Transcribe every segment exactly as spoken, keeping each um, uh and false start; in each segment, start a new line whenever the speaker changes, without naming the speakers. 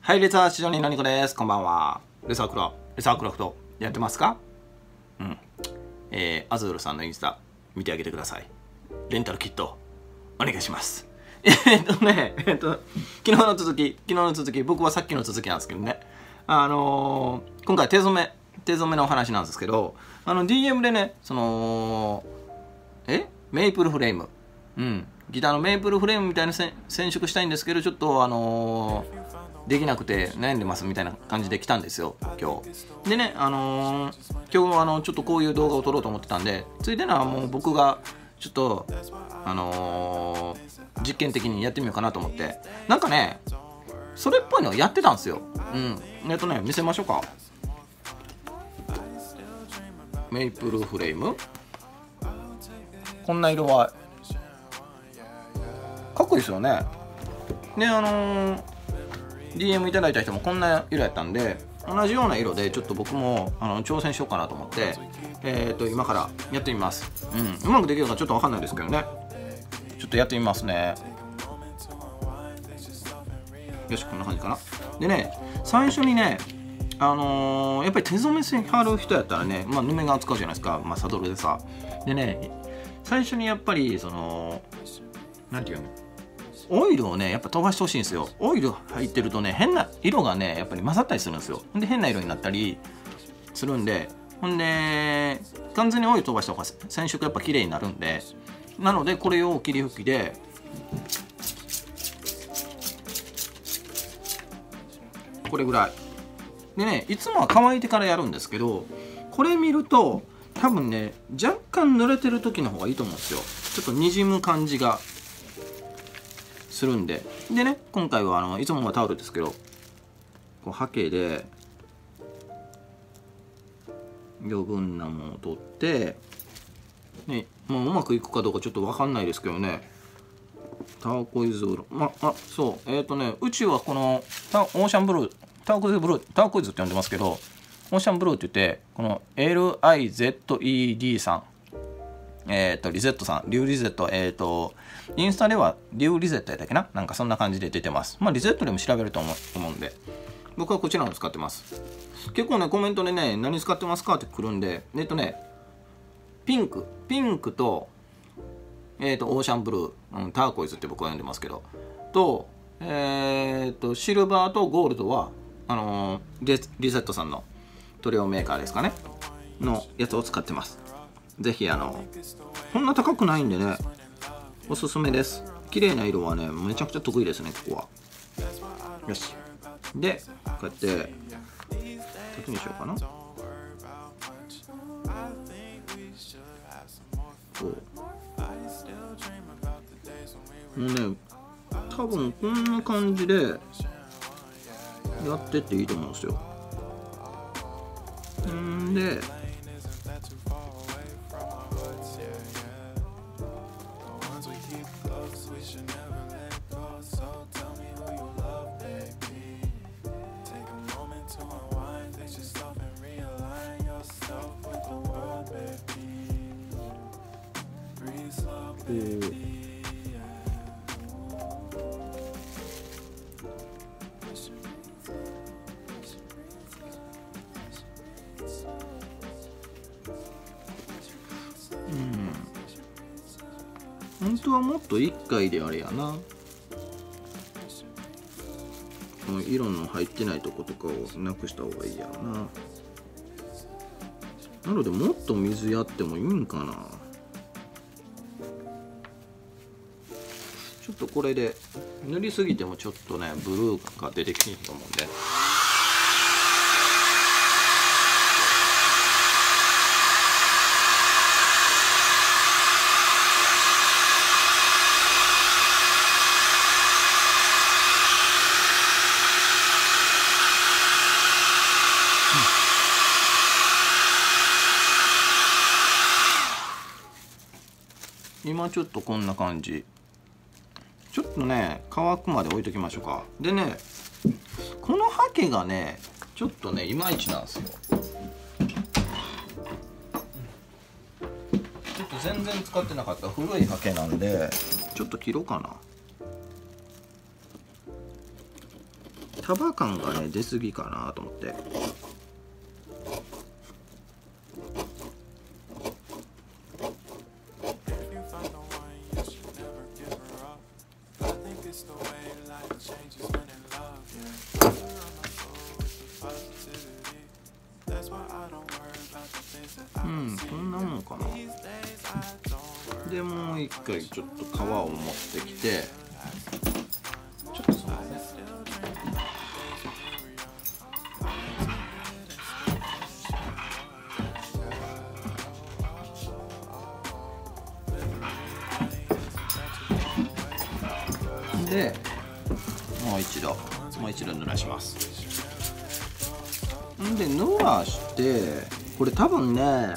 はい、レザー市場にのにこです。こんばんは。レザークラレザークラフトやってますか？うん。えー、アズールさんのインスタ見てあげてください。レンタルキットお願いします。えー、っとね、えー、っと昨日の続き、昨日の続き、僕はさっきの続きなんですけどね。あのー、今回手染め手染めのお話なんですけど、あの ディーエム でね、そのえメイプルフレーム、うん、ギターのメイプルフレームみたいな染色したいんですけど、ちょっとあのー。できなくて悩んでますみたいな感じで来たんですよ今日でね。あのー、今日あのちょっとこういう動画を撮ろうと思ってたんで、ついでなもう僕がちょっとあのー、実験的にやってみようかなと思って、なんかねそれっぽいのやってたんですよ。うんえっとね見せましょうか。メイプルフレーム、こんな色はかっこいいですよね。であのーディーエム いただいた人もこんな色やったんで、同じような色でちょっと僕もあの挑戦しようかなと思って、えー、と今からやってみます。うん、うまくできるかちょっと分かんないですけどね。ちょっとやってみますね。よし、こんな感じかな。でね、最初にね、あのー、やっぱり手染めしはる人やったらね、まあ、ヌメ革使うじゃないですか、まあ、サドルでさ。でね、最初にやっぱりそのなんていうの、オイルをねやっぱ飛ばしてほしいんですよ。オイル入ってるとね変な色がねやっぱり混ざったりするんですよ。で変な色になったりするんで、ほんで完全にオイル飛ばした方が染色やっぱ綺麗になるんで、なのでこれを霧吹きでこれぐらいでね、いつもは乾いてからやるんですけど、これ見ると多分ね若干濡れてる時の方がいいと思うんですよ。ちょっとにじむ感じがするんで。でね、今回はあのいつもはタオルですけど、こうハケで余分なものを取って、ね、もううまくいくかどうかちょっと分かんないですけどね。ターコイズブルー、まあそうえっ、ー、とね、宇宙はこのタオーシャンブルー、ターコイズブルー、ターコイズって呼んでますけど、オーシャンブルーって言って、この エルアイゼットイーディー さん、えっ、ー、とリゼットさん、リュウリゼット、えっ、ー、とインスタではリュウリゼットやったっけな、なんかそんな感じで出てます。まあリゼットでも調べると思う思うんで、僕はこちらの使ってます。結構ねコメントでね何使ってますかって来るんで、えっとねピンクピンクとえっ、ー、とオーシャンブルー、うん、ターコイズって僕は呼んでますけど、とえっ、ー、とシルバーとゴールドはあのー、リゼットさんの塗料メーカーですかねのやつを使ってます。ぜひあのこんな高くないんでねおすすめです。綺麗な色はねめちゃくちゃ得意ですね、ここは。よし、でこうやってどっちにしようかな。こうもうね多分こんな感じでやってっていいと思うんですよ。んでこう本当はもっといっかいであれやな、この色の入ってないとことかをなくした方がいいやろな。なのでもっと水やってもいいんかな。ちょっとこれで塗りすぎてもちょっとねブルーが出てきてると思うんで、今ちょっとこんな感じ。ちょっとね乾くまで置いときましょうか。でねこのハケがねちょっとねいまいちなんですよ。ちょっと全然使ってなかった古いハケなんでちょっと切ろうかな。 束感がね出過ぎかなと思って。うん、こんなもんかな。でもう一回ちょっと皮を持ってきて、ちょっとそのねでもう一度もう一度濡らします。んで濡らして、これ多分ね、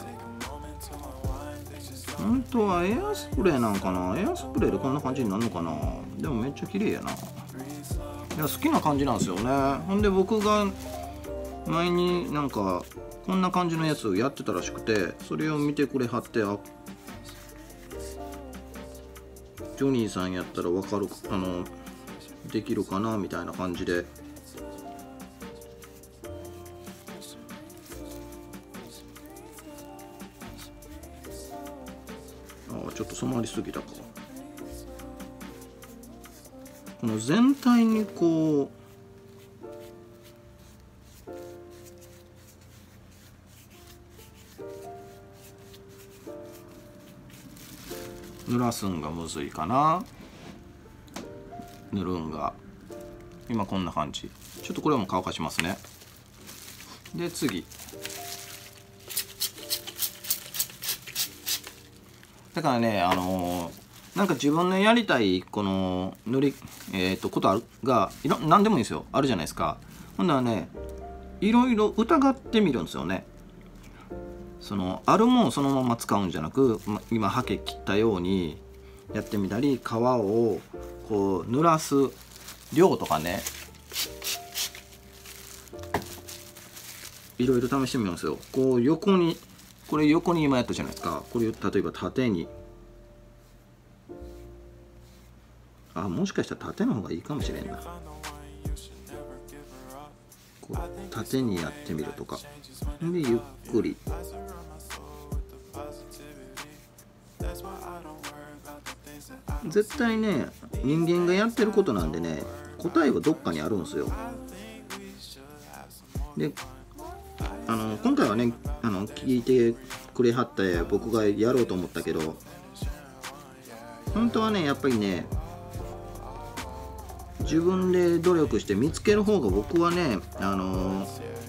本当はエアスプレーなんかな。エアスプレーでこんな感じになるのかな。でもめっちゃ綺麗やな。いや、好きな感じなんですよね。ほんで僕が前になんかこんな感じのやつをやってたらしくて、それを見てくれはって、あ、ジョニーさんやったらわかる、あのできるかなみたいな感じで。あ、ちょっと染まりすぎたか。この全体にこう濡らすんがむずいかな。塗るんが今こんな感じ。ちょっとこれも乾かしますね。で次、だからね、あのー、なんか自分のやりたいこの塗り、えー、とことあるがいろ何でもいいんですよ、あるじゃないですか。ほんならね、いろいろ疑ってみるんですよね。そのあるもんをそのまま使うんじゃなく、ま、今ハケ切ったようにやってみたり、皮をこう濡らす量とかね、いろいろ試してみるんですよ。こう横に、これ横に今やったじゃないですか。これ例えば縦に、あ、もしかしたら縦の方がいいかもしれんな。こう縦にやってみるとかで、ゆっくり。絶対ね、人間がやってることなんでね、答えはどっかにあるんですよ。で、あの今回はね、あの聞いてくれはって僕がやろうと思ったけど、本当はね、やっぱりね、自分で努力して見つける方が僕はね、あの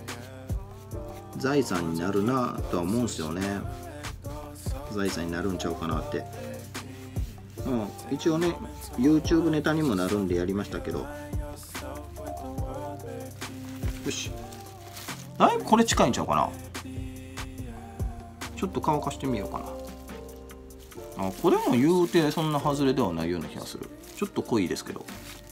財産になるなとは思うんですよね。財産になるんちゃうかなって。うん、一応ね YouTube ネタにもなるんでやりましたけど。よし、だいぶこれ近いんちゃうかな。ちょっと乾かしてみようかな。あ、これも言うてそんな外れではないような気がする。ちょっと濃いですけど。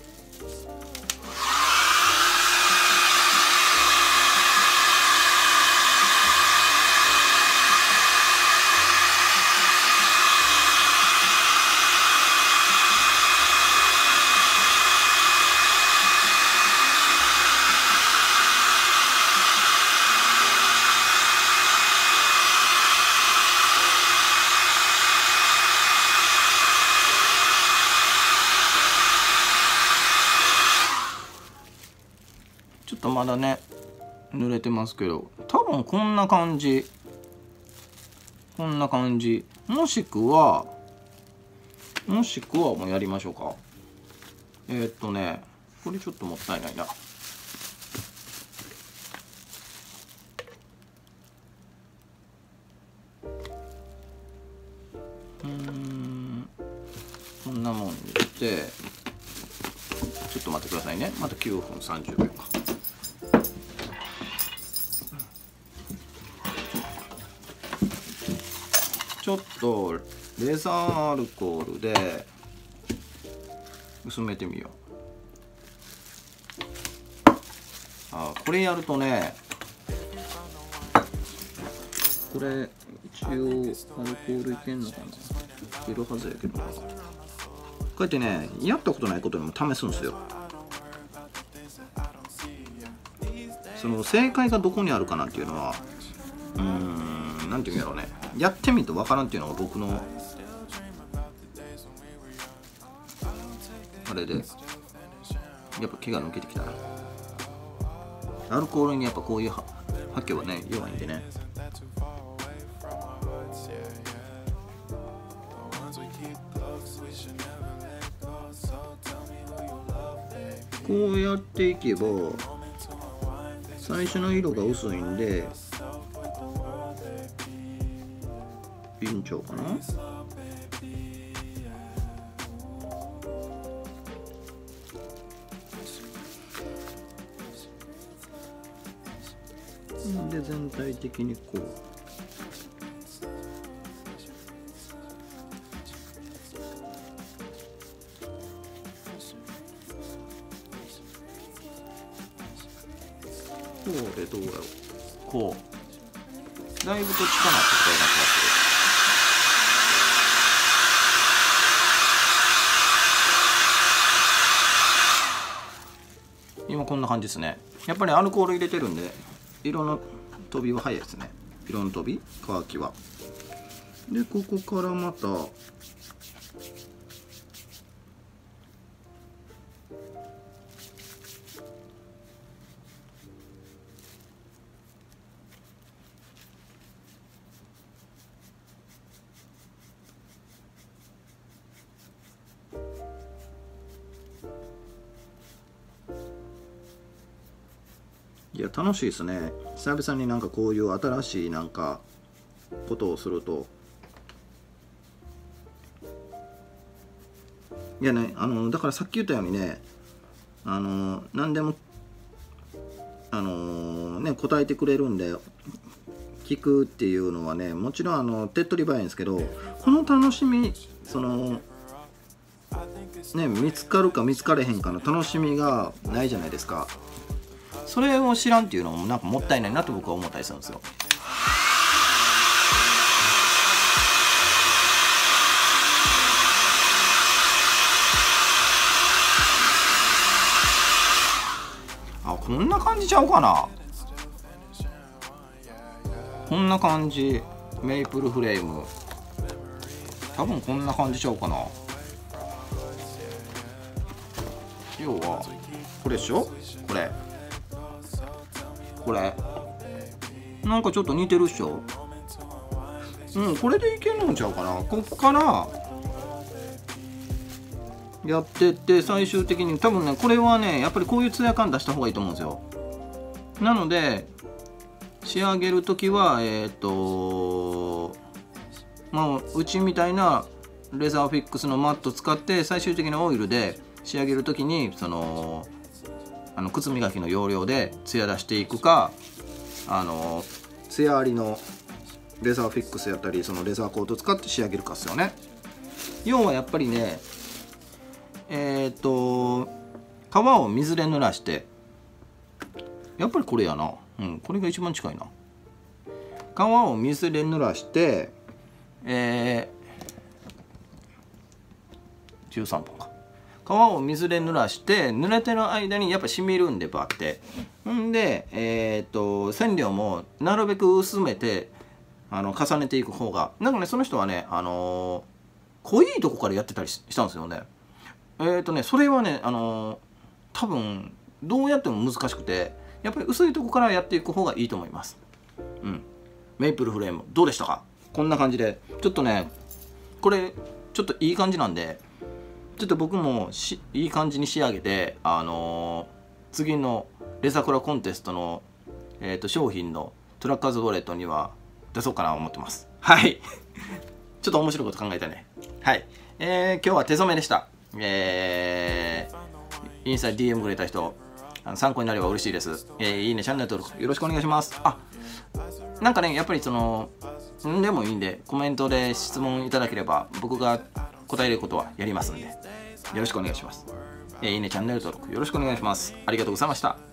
ちょっとまだね濡れてますけど、多分こんな感じ、こんな感じ。もしくはもしくはもうやりましょうか。えー、っとねこれちょっともったいないな。うーん、こんなもんにしてちょっと待ってくださいね。またきゅうふんさんじゅうびょうか。ちょっとレザーアルコールで薄めてみよう。あ、これやるとね、これ一応アルコールいけんのかな。いけるはずやけどな。こうやってね、やったことないことでも試すんですよ。 その正解がどこにあるかなっていうのは、うーん、なんていうんやろうね、やってみるとわからんっていうのが僕のあれで、やっぱ毛が抜けてきたな。アルコールにやっぱこういう発揮はね弱いんでね。こうやっていけば最初の色が薄いんでいいんちゃうかな。で全体的にこうこれどうやろう、こうだいぶと近なってきたような気がする。今こんな感じですね。やっぱりアルコール入れてるんで色の飛びは早いですね。色の飛び乾きは。でここからまたいや楽しいですね。久々になんかこういう新しいなんかことをすると、いやね、あのだからさっき言ったようにね、あの何でもあのね答えてくれるんで聞くっていうのはね、もちろんあの手っ取り早いんですけど、この楽しみ、そのね見つかるか見つかれへんかの楽しみがないじゃないですか。それを知らんっていうのもなんかもったいないなと僕は思ったりするんですよ。あ、こんな感じちゃうかな。こんな感じ。メイプルフレーム多分こんな感じちゃうかな。要はこれでしょ、これこれなんかちょっと似てるっしょ。うん、これでいけるんちゃうかな。こっからやってって最終的に多分ね、これはねやっぱりこういうツヤ感出した方がいいと思うんですよ。なので仕上げる時はえっとまあうちみたいなレザーフィックスのマット使って最終的にオイルで仕上げる時にそのあの靴磨きの要領でツヤ出していくか、あのツヤありのレザーフィックスやったりそのレザーコート使って仕上げるかっすよね。要はやっぱりねえっと皮を水で濡らして、やっぱりこれやな、うん、これが一番近いな。皮を水で濡らしてえー、じゅうさんぷんか。皮を水で濡らして濡れてる間にやっぱ染みるんでバッて、んでえっと染料もなるべく薄めてあの重ねていく方が、なんかねその人はねあのー、濃いとこからやってたりしたんですよね。えっとねそれはねあのー、多分どうやっても難しくて、やっぱり薄いとこからやっていく方がいいと思います。うん、メイプルフレームどうでしたか。こんな感じでちょっとねこれちょっといい感じなんで、ちょっと僕もしいい感じに仕上げて、あのー、次のレザクラコンテストの、えー、と商品のトラッカーズウォレットには出そうかなと思ってます。はいちょっと面白いこと考えたね。はい、えー、今日は手染めでした。えー、インスタ ディーエム くれた人あの参考になれば嬉しいです。えー、いいね、チャンネル登録よろしくお願いします。あ、なんかねやっぱりそのんでもいいんでコメントで質問いただければ僕が答えることはやりますんでよろしくお願いします。えー、いいね、チャンネル登録よろしくお願いします。ありがとうございました。